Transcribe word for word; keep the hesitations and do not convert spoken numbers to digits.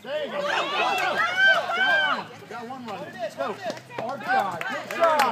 There you go. Go, go, go. Got one. Got one running. Let's go. R P I. Good job.